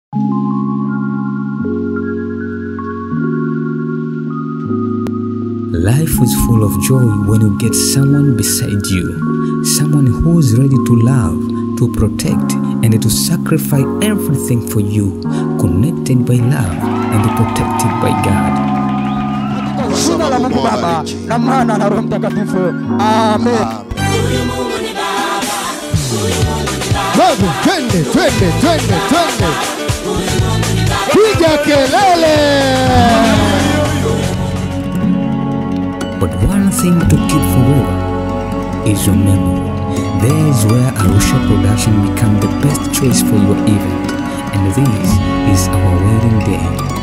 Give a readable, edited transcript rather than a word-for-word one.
Life is full of joy when you get someone beside you, someone who is ready to love, to protect, and to sacrifice everything for you, connected by love and protected by God. Jina la Mungu Baba na Mwana na Roho Mtakatifu. Amen. Twende. Piga kelele. But one thing to keep forever is your memory. There is where Arusha Production become the best choice for your event, and this is our wedding day.